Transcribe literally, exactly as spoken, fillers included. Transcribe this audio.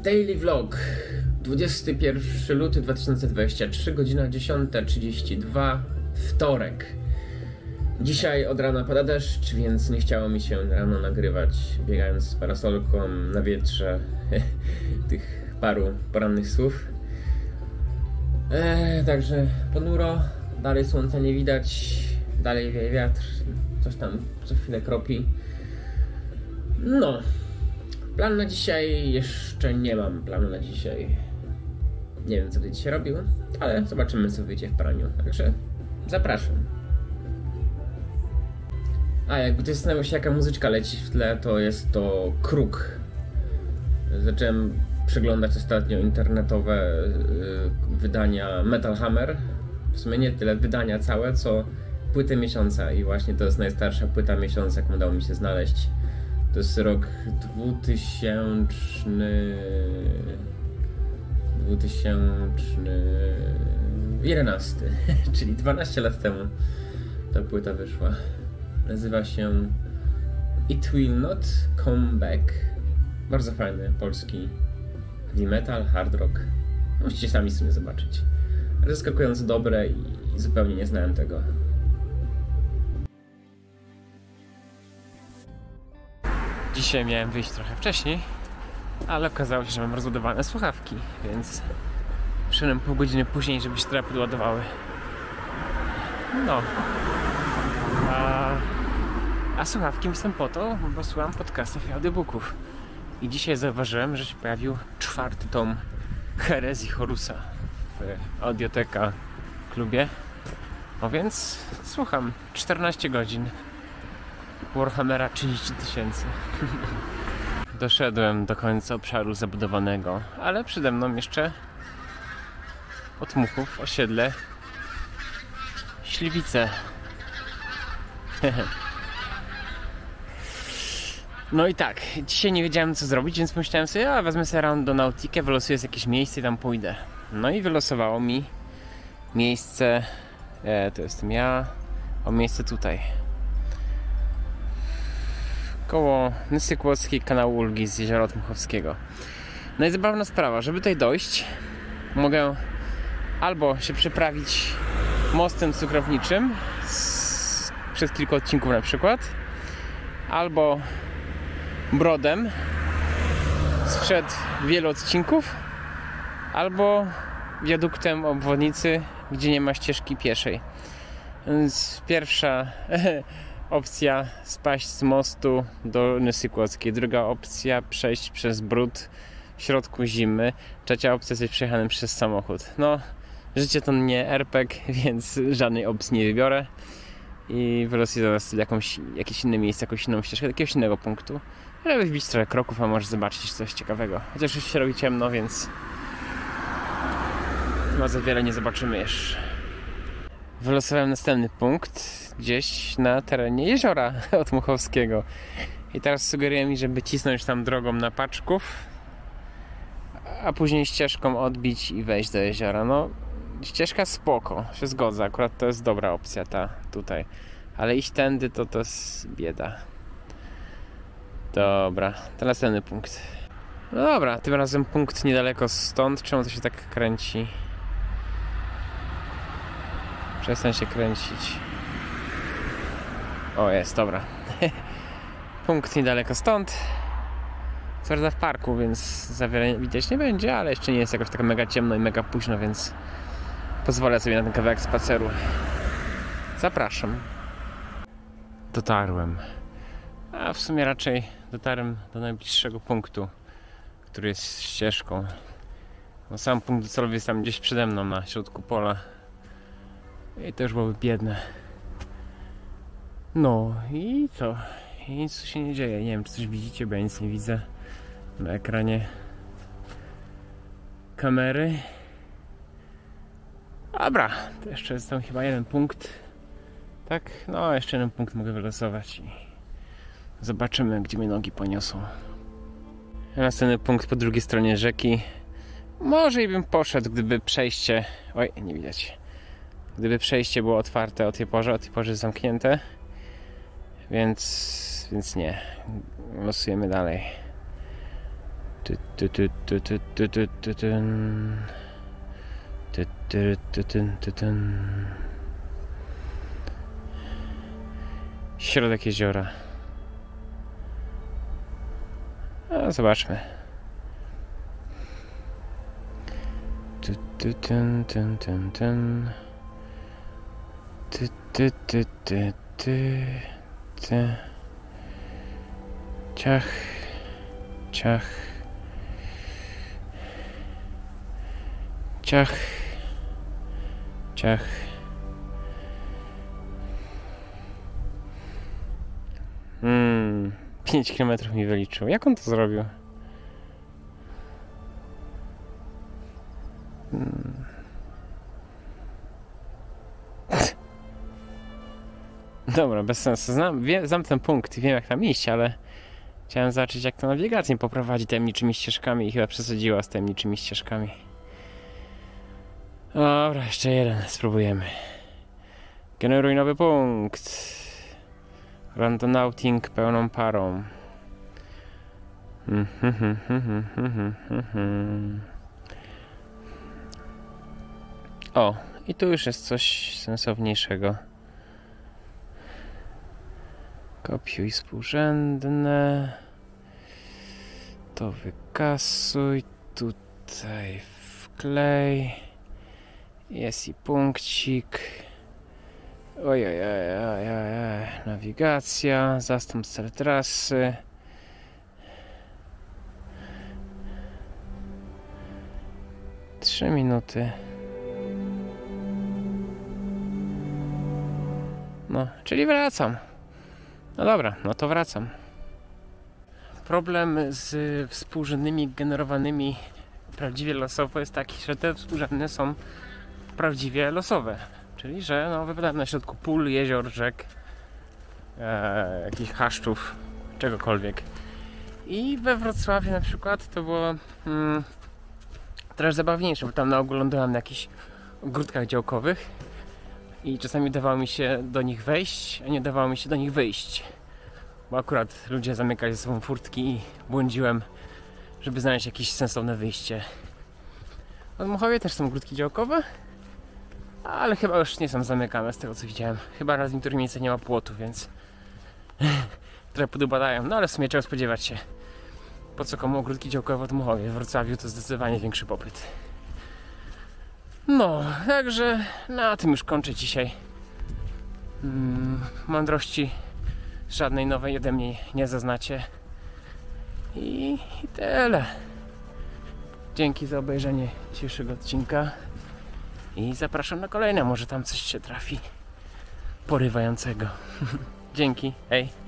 Daily Vlog, dwudziestego pierwszego lutego dwa tysiące dwudziestego trzeciego, godzina dziesiąta trzydzieści dwa, wtorek. Dzisiaj od rana pada deszcz, więc nie chciało mi się rano nagrywać, biegając z parasolką na wietrze tych paru porannych słów. Eee, także ponuro, dalej słońca nie widać, dalej wieje wiatr, coś tam co chwilę kropi. No, plan na dzisiaj jeszcze nie mam, planu na dzisiaj. Nie wiem, co będę dzisiaj robił, ale zobaczymy, co wyjdzie w praniu, także zapraszam. A jakby to zastanawiał się, jaka muzyczka leci w tle, to jest to Kruk. Zacząłem przeglądać ostatnio internetowe yy, wydania Metal Hammer. W sumie nie tyle wydania całe, co płyty miesiąca. I właśnie to jest najstarsza płyta miesiąca, jaką udało mi się znaleźć. To jest rok dwutysięczny... dwutysięczny jedenasty, czyli dwanaście lat temu ta płyta wyszła. Nazywa się It Will Not Come Back. Bardzo fajny polski heavy metal, hard rock. Musicie sami sobie zobaczyć. Zaskakująco dobre i zupełnie nie znałem tego. Dzisiaj miałem wyjść trochę wcześniej, ale okazało się, że mam rozładowane słuchawki, więc przyszedłem pół godziny później, żeby się trochę podładowały. No. A, a słuchawki mi są po to, bo słucham podcastów i audiobooków. I dzisiaj zauważyłem, że się pojawił czwarty tom Herezji Horusa w Audioteka klubie. No więc słucham czternaście godzin Warhammera trzydzieści tysięcy. Doszedłem do końca obszaru zabudowanego, ale przede mną jeszcze od Muchów osiedle Śliwice. No i tak, dzisiaj nie wiedziałem, co zrobić, więc myślałem sobie, a wezmę sobie Randonautikę, wylosuję jakieś miejsce i tam pójdę. No i wylosowało mi miejsce, e, to jestem ja, o miejsce tutaj. Koło Nysy Kłodzkiej, kanału Ulgi z Jeziora Dmuchowskiego. No i zabawna sprawa, żeby tutaj dojść, mogę albo się przeprawić mostem cukrowniczym z, przez kilka odcinków na przykład, albo brodem sprzed wielu odcinków, albo wiaduktem obwodnicy, gdzie nie ma ścieżki pieszej. Więc pierwsza opcja spaść z mostu do Nysy Kłodzkiej, druga opcja przejść przez brud w środku zimy, trzecia opcja jest przejechanym przez samochód. No, życie to nie er pe gie, więc żadnej opcji nie wybiorę i wylosuję zaraz jakąś, jakieś inne miejsce, jakąś inną ścieżkę, jakiegoś innego punktu, żeby wbić trochę kroków, a może zobaczyć coś ciekawego. Chociaż już się robi ciemno, więc no za wiele nie zobaczymy jeszcze. Wylosowałem następny punkt gdzieś na terenie Jeziora Dmuchowskiego i teraz sugeruję mi, żeby cisnąć tam drogą na Paczków, a później ścieżką odbić i wejść do jeziora. No, ścieżka spoko, się zgodzę, akurat to jest dobra opcja ta tutaj, ale iść tędy to to jest bieda. Dobra, to następny punkt. No dobra, tym razem punkt niedaleko stąd. Czemu to się tak kręci? Przestań się kręcić. O, jest, dobra. Punkt niedaleko stąd. Co prawda w parku, więc za wiele widać nie będzie, ale jeszcze nie jest jakoś tak mega ciemno i mega późno, więc pozwolę sobie na ten kawałek spaceru. Zapraszam. Dotarłem. A w sumie raczej dotarłem do najbliższego punktu, który jest ścieżką. Bo sam punkt docelowy jest tam gdzieś przede mną na środku pola. I to już byłoby biedne. No i co? I nic tu się nie dzieje. Nie wiem, czy coś widzicie, bo ja nic nie widzę na ekranie kamery. Dobra, to jeszcze jest tam chyba jeden punkt. Tak? No, jeszcze jeden punkt mogę wylosować i zobaczymy, gdzie mnie nogi poniosą. Następny punkt po drugiej stronie rzeki. Może i bym poszedł, gdyby przejście... Oj, nie widać. Gdyby przejście było otwarte o tej porze, o tej porze jest zamknięte. Więc... więc nie. Losujemy dalej. Ty, ty, ty, ty, ty, ty, ty, ty, tyn. Ty, ty, ty, ty, ty, tyn. Środek jeziora. A, zobaczmy. Ty, ty, tyn, tyn, tyn, tyn. Ty, ty, ty, ty, ty, ty. Ciach, ciach, ciach, ciach. Hmm, pięć kilometrów mi wyliczył. Jak on to zrobił? Hmm. Dobra, bez sensu. Znam, wiem, znam ten punkt i wiem, jak tam iść, ale chciałem zobaczyć, jak to nawigację poprowadzi tajemniczymi ścieżkami i chyba przesadziła z tajemniczymi ścieżkami. Dobra, jeszcze jeden. Spróbujemy. Generuj nowy punkt. Randonauting pełną parą. O, i tu już jest coś sensowniejszego. Kopiuj współrzędne. To wykasuj. Tutaj wklej. Jest i punkcik. Ojej, ojej, ojej, nawigacja, zastąp cel trasy. Trzy minuty. No, czyli wracam. No dobra, no to wracam. Problem z współrzędnymi generowanymi prawdziwie losowo jest taki, że te współrzędne są prawdziwie losowe. Czyli, że no, wypadają na środku pól, jezior, rzek, e, jakichś chaszczów, czegokolwiek. I we Wrocławiu na przykład to było mm, trochę zabawniejsze, bo tam na ogół lądowałem na jakichś ogródkach działkowych i czasami dawało mi się do nich wejść, a nie dawało mi się do nich wyjść. Bo akurat ludzie zamykali ze sobą furtki i błądziłem, żeby znaleźć jakieś sensowne wyjście. W Dmuchowie też są ogródki działkowe, ale chyba już nie są zamykane z tego, co widziałem. Chyba na niektórych miejscach nie ma płotu, więc trochę podubadają. No ale w sumie trzeba spodziewać się. Po co komu ogródki działkowe w Dmuchowie? W Wrocławiu to zdecydowanie większy popyt. No, także na tym już kończę dzisiaj. Hmm, mądrości żadnej nowej ode mnie nie zaznacie. I, i tyle. Dzięki za obejrzenie dzisiejszego odcinka. I zapraszam na kolejne, może tam coś się trafi porywającego. Dzięki, hej.